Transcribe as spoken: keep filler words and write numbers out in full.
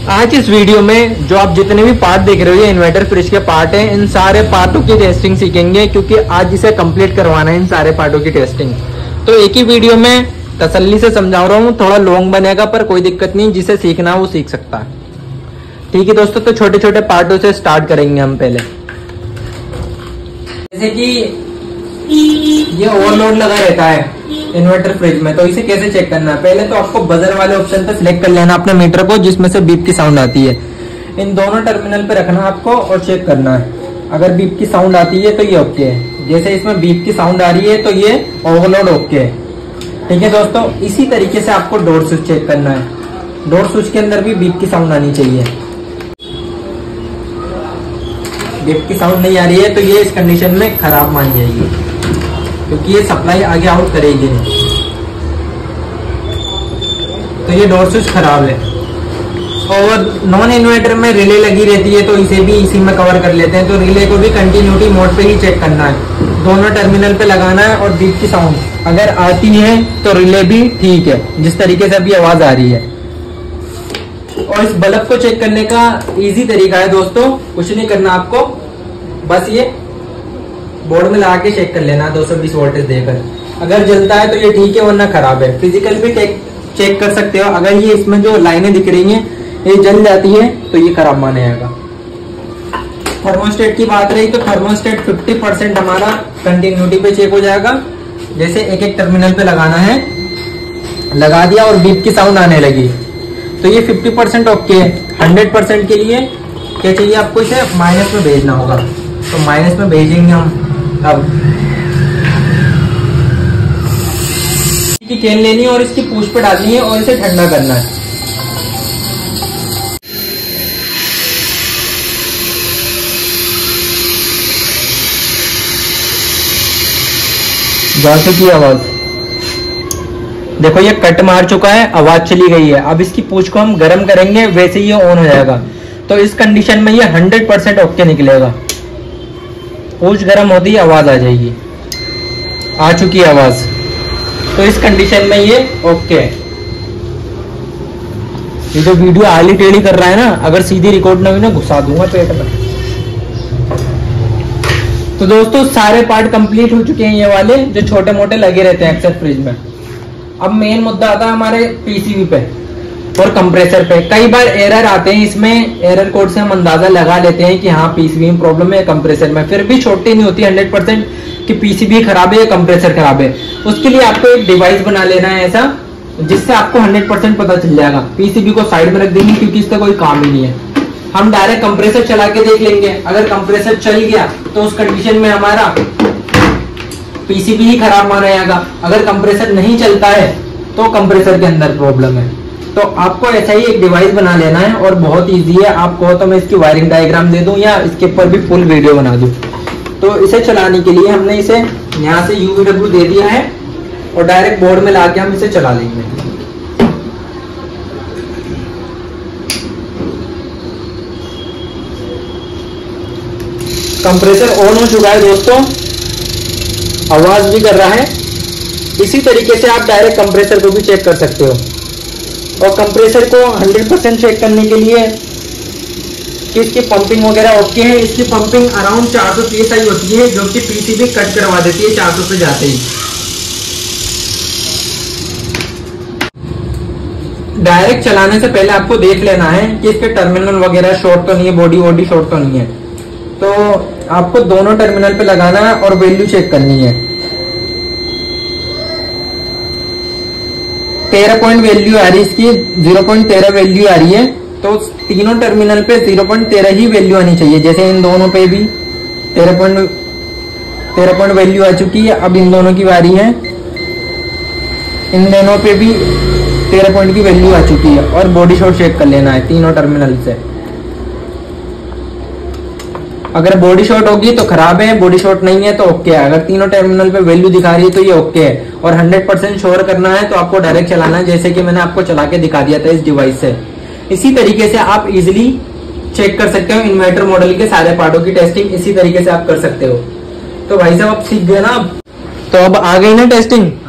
आज इस वीडियो में जो आप जितने भी पार्ट देख रहे हो ये इन्वर्टर फ्रिज के पार्ट हैं, इन सारे पार्टों की टेस्टिंग सीखेंगे क्योंकि आज इसे कंप्लीट करवाना है इन सारे पार्टों की टेस्टिंग। तो एक ही वीडियो में तसल्ली से समझा रहा हूँ, थोड़ा लॉन्ग बनेगा पर कोई दिक्कत नहीं, जिसे सीखना है वो सीख सकता है। ठीक है दोस्तों, तो छोटे छोटे पार्टों से स्टार्ट करेंगे हम पहले। जैसे कि ये ओवरलोड लगा रहता है इन्वर्टर फ्रिज में, तो इसे कैसे चेक करना है? पहले तो आपको बजर वाले ऑप्शन पे सिलेक्ट कर लेना अपने मीटर को जिसमें से बीप की साउंड आती है। इन दोनों टर्मिनल पे रखना आपको और चेक करना है। अगर बीप की साउंड आती है तो ये ओके है, जैसे इसमें बीप की साउंड आ रही है तो ये ओवरलोड ओके है। ठीक है दोस्तों, इसी तरीके से आपको डोर स्विच चेक करना है। डोर स्विच के अंदर भी बीप की साउंड आनी चाहिए। बीप की साउंड नहीं आ रही है तो ये इस कंडीशन में खराब मानी जाएगी क्योंकि ये सप्लाई आगे आउट करेगी नहीं, तो ये डोर स्विच खराब है। और नॉन इन्वर्टर में रिले लगी रहती है तो इसे भी इसी में कवर कर लेते हैं। तो रिले को भी कंटिन्यूटी मोड पे ही चेक करना है, दोनों टर्मिनल पे लगाना है। और बीप की साउंड अगर आती है तो रिले भी ठीक है, जिस तरीके से अभी आवाज आ रही है। और इस बल्ब को चेक करने का इजी तरीका है दोस्तों, कुछ नहीं करना आपको, बस ये बोर्ड में लगा के चेक कर लेना दो सौ बीस वोल्टेज देकर। अगर जलता है तो ये ठीक है, वरना खराब है। फिजिकल भी चेक कर सकते हो, अगर ये इसमें जो लाइनें दिख रही हैं ये जल जाती है तो ये खराब माना जाएगा। थर्मोस्टेट की बात रही तो थर्मोस्टेट पचास परसेंट हमारा कंटिन्यूटी पे चेक हो जाएगा। जैसे एक एक टर्मिनल पे लगाना है, लगा दिया और बीप की साउंड आने लगी तो ये पचास परसेंट ओके है। सौ परसेंट के लिए क्या चाहिए आपको? इसे माइनस में भेजना होगा, तो माइनस में भेजेंगे हम। अब इसकी चेन लेनी है और इसकी पूछ पे डालनी है और इसे ठंडा करना है। जाते की आवाज देखो, ये कट मार चुका है, आवाज चली गई है। अब इसकी पूछ को हम गर्म करेंगे, वैसे ही ये ऑन हो जाएगा। तो इस कंडीशन में ये सौ परसेंट ओके निकलेगा। पूछ गर्म होती ही आवाज आ जाएगी, आ चुकी है आवाज, तो इस कंडीशन में ये ओके है। ये जो वीडियो आली टेढ़ी कर रहा है ना, अगर सीधी रिकॉर्ड ना हुई ना घुसा दूंगा पेट में। तो दोस्तों सारे पार्ट कंप्लीट हो चुके हैं, ये वाले जो छोटे मोटे लगे रहते हैं अक्सर फ्रिज में। अब मेन मुद्दा आता है हमारे पीसीबी पे और कंप्रेसर पे। कई बार एरर आते हैं, इसमें एरर कोड से हम अंदाजा लगा लेते हैं कि हाँ पीसीबी में प्रॉब्लम है, कंप्रेसर में। फिर भी छोटी नहीं होती हंड्रेड परसेंट कि पीसीबी खराब है या कंप्रेसर खराब है। उसके लिए आपको एक डिवाइस बना लेना है ऐसा, जिससे आपको हंड्रेड परसेंट पता चल जाएगा। पीसीबी को साइड में रख देंगे क्योंकि इसका कोई काम ही नहीं है। हम डायरेक्ट कंप्रेसर चला के देख लेंगे। अगर कंप्रेसर चल गया तो उस कंडीशन में हमारा पीसीबी ही खराब माना जाएगा। अगर कंप्रेसर नहीं चलता है तो कंप्रेसर के अंदर प्रॉब्लम है। तो आपको ऐसा ही एक डिवाइस बना लेना है और बहुत इजी है। आपको तो मैं इसकी वायरिंग डायग्राम दे दूं या इसके ऊपर भी फुल वीडियो बना दूं। तो इसे चलाने के लिए हमने इसे यहाँ से यूवीडब्ल्यू दे दिया है और डायरेक्ट बोर्ड में लाके हम इसे चला लेंगे। कंप्रेसर ऑन हो चुका है दोस्तों, आवाज भी कर रहा है। इसी तरीके से आप डायरेक्ट कंप्रेसर को भी चेक कर सकते हो। और कंप्रेसर को हंड्रेड परसेंट चेक करने के लिए कि इसकी पंपिंग वगैरह ओके है। इसकी पंपिंग अराउंड चार सौ पीएसआई होती है, जो कि पीसीबी कट करवा देती है चार सौ पे जाते ही। डायरेक्ट चलाने से पहले आपको देख लेना है कि इसके टर्मिनल वगैरह शॉर्ट तो नहीं है, बॉडी वॉडी शॉर्ट तो नहीं है। तो आपको दोनों टर्मिनल पे लगाना है और वैल्यू चेक करनी है। तेरह पॉइंट वैल्यू आ रही है इसकी, जीरो पॉइंट तेरह वैल्यू आ रही है। तो तीनों टर्मिनल पे जीरो पॉइंट तेरह ही वैल्यू आनी चाहिए। जैसे इन दोनों पे भी तेरह पॉइंट तेरह पॉइंट वैल्यू आ चुकी है। अब इन दोनों की बारी है, इन दोनों पे भी तेरह पॉइंट की वैल्यू आ चुकी है। और बॉडी शॉर्ट चेक कर लेना है तीनों टर्मिनल से। अगर बॉडी शॉर्ट होगी तो खराब है, बॉडी शॉर्ट नहीं है तो ओके है। अगर तीनों टर्मिनल पे वैल्यू दिखा रही है तो ये ओके है। और हंड्रेड परसेंट श्योर करना है तो आपको डायरेक्ट चलाना है, जैसे कि मैंने आपको चला के दिखा दिया था इस डिवाइस से। इसी तरीके से आप इजिली चेक कर सकते हो इन्वर्टर मॉडल के सारे पार्टों की टेस्टिंग। इसी तरीके से आप कर सकते हो। तो भाई साहब आप सीख गए ना। तो अब आ गई ना टेस्टिंग।